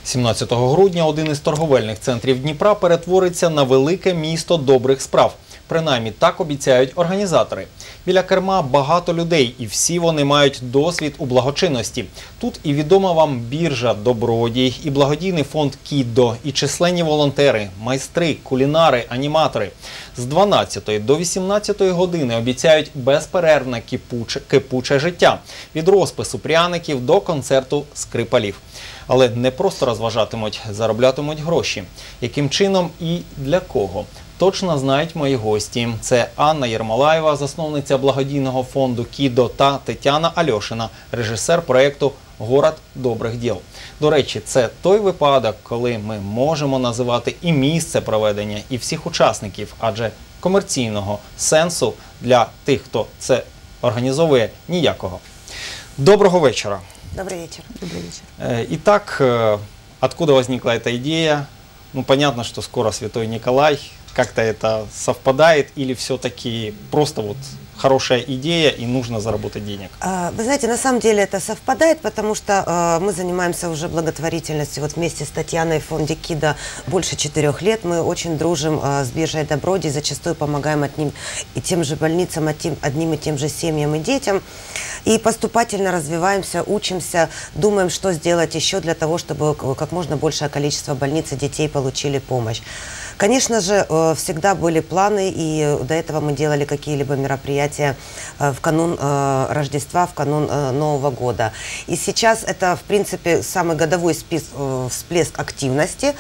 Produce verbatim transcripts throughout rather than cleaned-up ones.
сімнадцятого грудня один із торговельних центрів Дніпра перетвориться на велике місто добрих справ. Принаймні так обіцяють організатори. Біля керма багато людей, і всі вони мають досвід у благочинності. Тут і відома вам біржа «Добродій», і благодійний фонд «Кіддо», і численні волонтери, майстри, кулінари, аніматори. З дванадцятої до вісімнадцятої години обіцяють безперервне кипуче, кипуче життя. Від розпису пряників до концерту скрипалів. Але не просто розважатимуть, зароблятимуть гроші. Яким чином і для кого? Точно знають мої гості. Це Анна Єрмолаєва, засновниця благодійного фонду «Кіддо», та Тетяна Альошина, режисер проєкту «Город добрих діл». До речі, це той випадок, коли ми можемо називати і місце проведення, і всіх учасників, адже комерційного сенсу для тих, хто це організовує, ніякого. Доброго вечора. Добрый вечер. Добрый вечер. Итак, откуда возникла эта идея? Ну, понятно, что скоро Святой Николай. Как-то это совпадает или все-таки просто вот хорошая идея и нужно заработать денег? Вы знаете, на самом деле это совпадает, потому что мы занимаемся уже благотворительностью вот вместе с Татьяной в фонде «Киддо» больше четырех лет. Мы очень дружим с биржей «Добродій», зачастую помогаем одним и тем же больницам, одним и тем же семьям и детям. И поступательно развиваемся, учимся, думаем, что сделать еще для того, чтобы как можно большее количество больниц и детей получили помощь. Конечно же, всегда были планы, и до этого мы делали какие-либо мероприятия в канун Рождества, в канун Нового года. И сейчас это, в принципе, самый годовой всплеск активности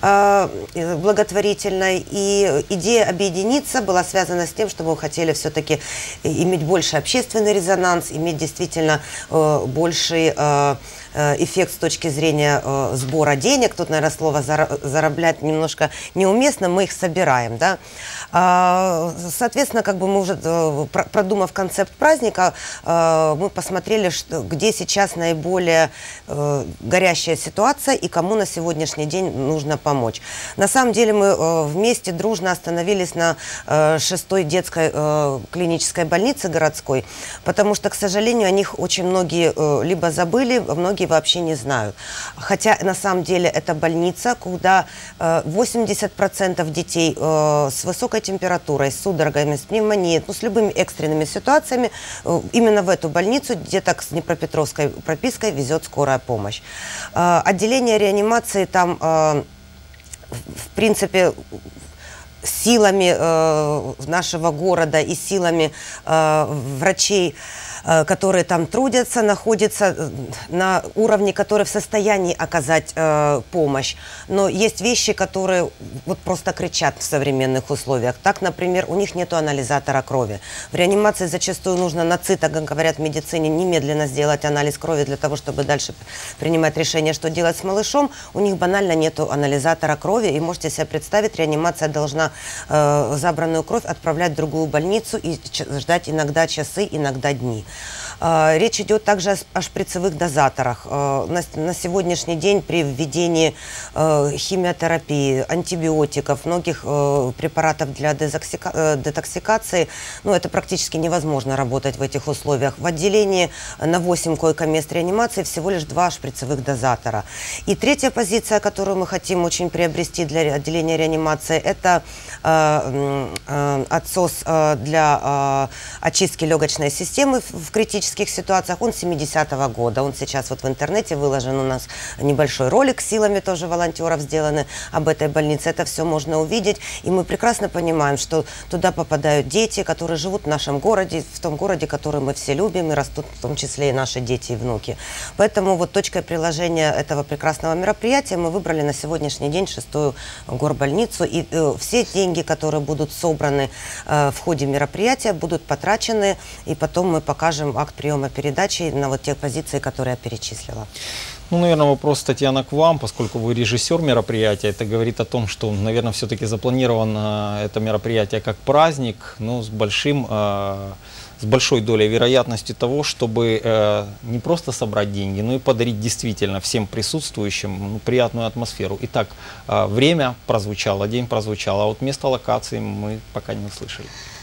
благотворительной. И идея объединиться была связана с тем, что мы хотели все-таки иметь больше общественный резонанс, иметь действительно больший эффект с точки зрения э, сбора денег. Тут, наверное, слово «зараблять» немножко неуместно, мы их собираем, да. А, соответственно, как бы мы уже, э, продумав концепт праздника, э, мы посмотрели, что, где сейчас наиболее э, горящая ситуация и кому на сегодняшний день нужно помочь. На самом деле мы э, вместе дружно остановились на э, шестой детской э, клинической больнице городской, потому что, к сожалению, о них очень многие э, либо забыли, многие вообще не знают. Хотя на самом деле это больница, куда восемьдесят процентов детей с высокой температурой, с судорогами, с пневмонией, ну, с любыми экстренными ситуациями, именно в эту больницу деток с Днепропетровской пропиской везет скорая помощь. Отделение реанимации там, в принципе, силами нашего города и силами врачей, которые там трудятся, находятся на уровне, который в состоянии оказать э, помощь. Но есть вещи, которые вот просто кричат в современных условиях. Так, например, у них нет анализатора крови. В реанимации зачастую нужно на ЦИТО, как говорят в медицине, немедленно сделать анализ крови для того, чтобы дальше принимать решение, что делать с малышом. У них банально нет анализатора крови. И можете себе представить, реанимация должна э, забранную кровь отправлять в другую больницу и ждать иногда часы, иногда дни. Речь идет также о шприцевых дозаторах. На сегодняшний день при введении химиотерапии, антибиотиков, многих препаратов для детоксикации, ну, это практически невозможно работать в этих условиях. В отделении на восемь койко-мест реанимации всего лишь два шприцевых дозатора. И третья позиция, которую мы хотим очень приобрести для отделения реанимации, это отсос для очистки легочной системы в критических ситуациях. Он семидесятого года. Он сейчас вот в интернете выложен. У нас небольшой ролик силами тоже волонтеров сделаны об этой больнице. Это все можно увидеть. И мы прекрасно понимаем, что туда попадают дети, которые живут в нашем городе, в том городе, который мы все любим, и растут в том числе и наши дети и внуки. Поэтому вот точкой приложения этого прекрасного мероприятия мы выбрали на сегодняшний день шестую горбольницу. И э, все деньги, которые будут собраны э, в ходе мероприятия, будут потрачены, и потом мы покажем акт приема передачи на вот те позиции, которые я перечислила. Ну, наверное, вопрос, Татьяна, к вам, поскольку вы режиссер мероприятия. Это говорит о том, что, наверное, все-таки запланировано это мероприятие как праздник, но с большим, э, с большой долей вероятности того, чтобы э, не просто собрать деньги, но и подарить действительно всем присутствующим ну, приятную атмосферу. Итак, э, время прозвучало, день прозвучал, а вот место локации мы пока не услышали.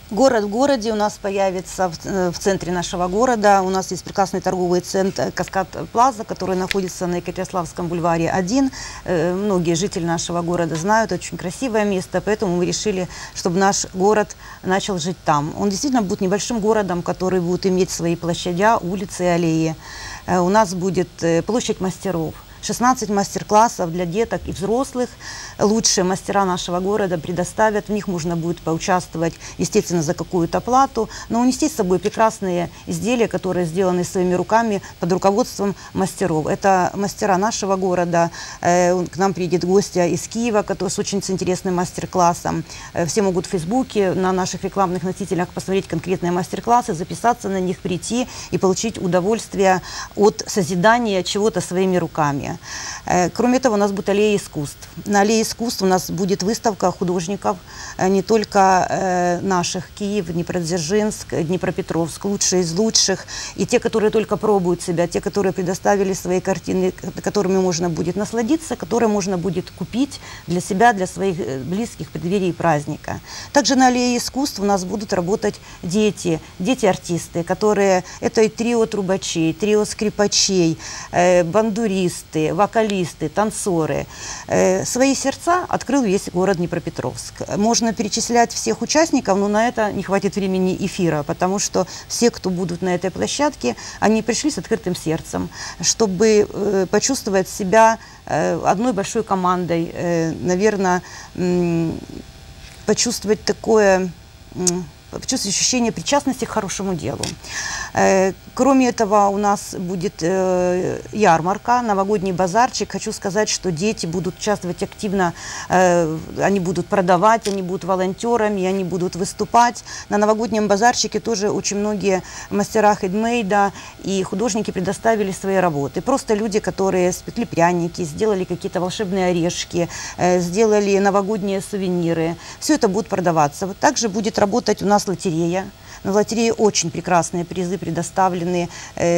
Город в городе у нас появится в, э, в центре нашего города. У нас есть прекрасный торговый центр «Каскад Плаза», который находится на Екатеринославском бульваре один. Э, многие жители нашего города знают, очень красивое место, поэтому мы решили, чтобы наш город начал жить там. Он действительно будет небольшим городом, который будет иметь свои площадя, улицы и аллеи. Э, у нас будет э, площадь мастеров. шестнадцать мастер-классов для деток и взрослых. Лучшие мастера нашего города предоставят. В них можно будет поучаствовать, естественно, за какую-то плату, но унести с собой прекрасные изделия, которые сделаны своими руками под руководством мастеров. Это мастера нашего города. К нам приедет гостья из Киева, который с очень интересным мастер-классом. Все могут в Фейсбуке, на наших рекламных носителях посмотреть конкретные мастер-классы, записаться на них, прийти и получить удовольствие от созидания чего-то своими руками. Кроме этого, у нас будет аллея искусств. На аллее искусств у нас будет выставка художников, не только наших: Киев, Днепродзержинск, Днепропетровск, лучшие из лучших. И те, которые только пробуют себя, те, которые предоставили свои картины, которыми можно будет насладиться, которые можно будет купить для себя, для своих близких в преддверии праздника. Также на аллее искусств у нас будут работать дети, дети-артисты, которые, это и трио трубачей, трио скрипачей, бандуристы, вокалисты, танцоры. Э, свои сердца открыл весь город Днепропетровск. Можно перечислять всех участников, но на это не хватит времени эфира, потому что все, кто будут на этой площадке, они пришли с открытым сердцем, чтобы э, почувствовать себя э, одной большой командой, э, наверное, э, почувствовать такое... Э, почувствовать ощущение причастности к хорошему делу. Э, кроме этого, у нас будет э, ярмарка, новогодний базарчик. Хочу сказать, что дети будут участвовать активно, э, они будут продавать, они будут волонтерами, они будут выступать. На новогоднем базарчике тоже очень многие мастера хендмейда и художники предоставили свои работы. Просто люди, которые спекли пряники, сделали какие-то волшебные орешки, э, сделали новогодние сувениры. Все это будет продаваться. Вот также будет работать у нас лотерея. На лотерее очень прекрасные призы предоставлены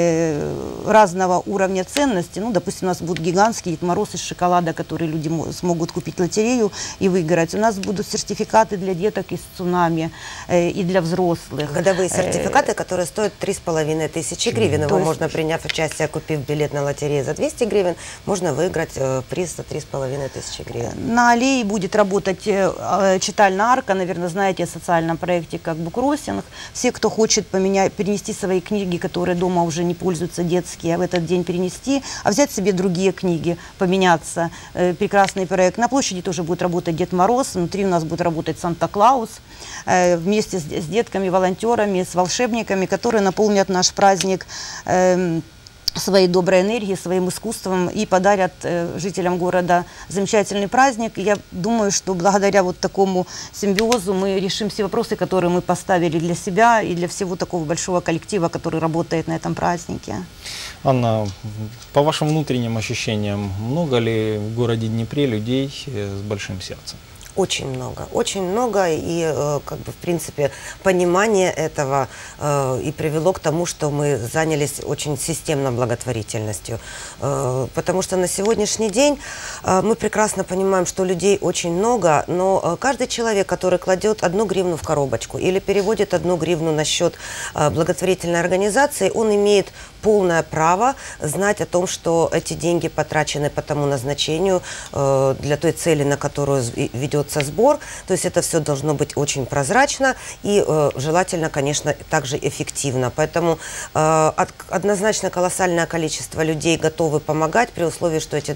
э, разного уровня ценности. Ну, допустим, у нас будет гигантский Дед Мороз из шоколада, который люди смогут купить лотерею и выиграть. У нас будут сертификаты для деток из цунами э, и для взрослых. Годовые сертификаты, которые стоят три с половиной тысячи гривен. Его есть... можно, приняв участие, купив билет на лотерею за двести гривен, можно выиграть э, приз за три с половиной тысячи гривен. На аллее будет работать э, читальная арка. Наверное, знаете о социальном проекте как буккроссинг. Все, кто хочет поменять, перенести свои книги, которые дома уже не пользуются, детские, в этот день перенести, а взять себе другие книги, поменяться. Э, прекрасный проект. На площади тоже будет работать Дед Мороз, внутри у нас будет работать Санта-Клаус, э, вместе с, с детками, волонтерами, с волшебниками, которые наполнят наш праздник э, своей доброй энергией, своим искусством и подарят э, жителям города замечательный праздник. И я думаю, что благодаря вот такому симбиозу мы решим все вопросы, которые мы поставили для себя и для всего такого большого коллектива, который работает на этом празднике. Анна, по вашим внутренним ощущениям, много ли в городе Днепре людей с большим сердцем? Очень много, очень много, и э, как бы в принципе понимание этого э, и привело к тому, что мы занялись очень системно благотворительностью, э, потому что на сегодняшний день э, мы прекрасно понимаем, что людей очень много, но э, каждый человек, который кладет одну гривну в коробочку или переводит одну гривну на счет э, благотворительной организации, он имеет полное право знать о том, что эти деньги потрачены по тому назначению, э, для той цели, на которую ведет сбор, то есть это все должно быть очень прозрачно и э, желательно, конечно, также эффективно. Поэтому э, от, однозначно колоссальное количество людей готовы помогать при условии, что эти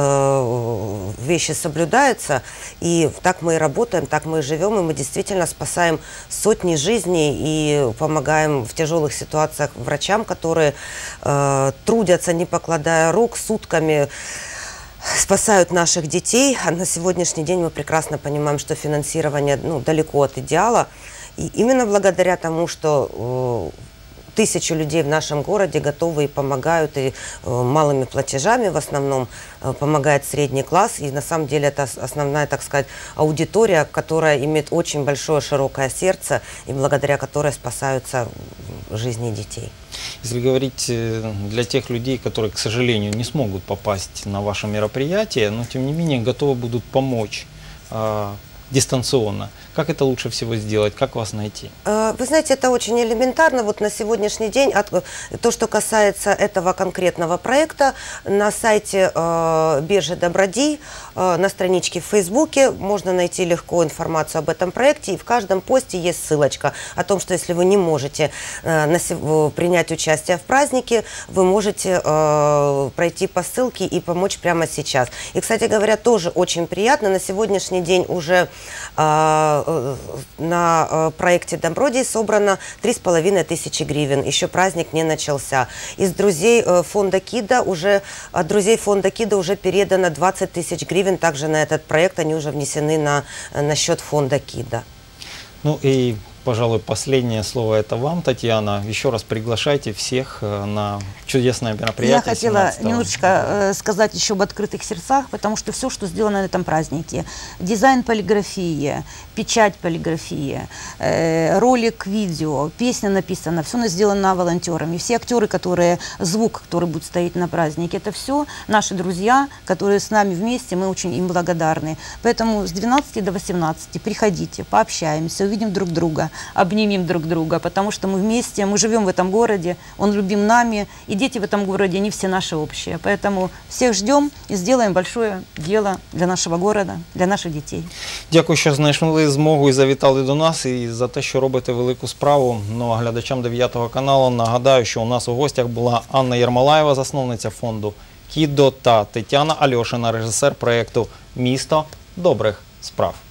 э, вещи соблюдаются. И так мы и работаем, так мы и живем, и мы действительно спасаем сотни жизней и помогаем в тяжелых ситуациях врачам, которые э, трудятся, не покладая рук, сутками спасают наших детей. А на сегодняшний день мы прекрасно понимаем, что финансирование ну, далеко от идеала. И именно благодаря тому, что э, тысячи людей в нашем городе готовы и помогают, и э, малыми платежами в основном э, помогает средний класс. И на самом деле это основная, так сказать, аудитория, которая имеет очень большое широкое сердце, и благодаря которой спасаются жизни детей. Если говорить для тех людей, которые, к сожалению, не смогут попасть на ваше мероприятие, но тем не менее готовы будут помочь, дистанционно. Как это лучше всего сделать? Как вас найти? Э, Вы знаете, это очень элементарно. Вот на сегодняшний день, от- то, что касается этого конкретного проекта, на сайте э, биржи Добродей, э, на страничке в Фейсбуке можно найти легко информацию об этом проекте. И в каждом посте есть ссылочка о том, что если вы не можете э, на сев- принять участие в празднике, вы можете э, пройти по ссылке и помочь прямо сейчас. И, кстати говоря, тоже очень приятно. На сегодняшний день уже э, на э, проекте Добродей собрано три с половиной тысячи гривен. Еще праздник не начался. Из друзей э, фонда КИДа уже, от друзей фонда КИДа уже передано двадцать тысяч гривен. Также на этот проект они уже внесены на, на счет фонда КИДа. Ну и, пожалуй, последнее слово это вам, Татьяна. Еще раз приглашайте всех э, на чудесное мероприятие. Я хотела семнадцатого. немножечко э, сказать еще об открытых сердцах, потому что все, что сделано на этом празднике, дизайн полиграфии, печать полиграфии, э, ролик, видео, песня написана, все сделано волонтерами. Все актеры, которые, звук, который будет стоять на празднике, это все наши друзья, которые с нами вместе, мы очень им благодарны. Поэтому с двенадцати до восемнадцати приходите, пообщаемся, увидим друг друга, обнимем друг друга, потому что мы вместе, мы живем в этом городе, он любим нами, и дети в этом городе, они все наши общие. Поэтому всех ждем и сделаем большое дело для нашего города, для наших детей. Дякую, що знайшли змогу і завітали до нас, і за те, що робите велику справу. Ну, а глядачам дев'ятого каналу нагадаю, що у нас у гостях була Анна Єрмолаєва, засновниця фонду КІДО, та Тетяна Альошина, режисер проєкту «Місто добрих справ».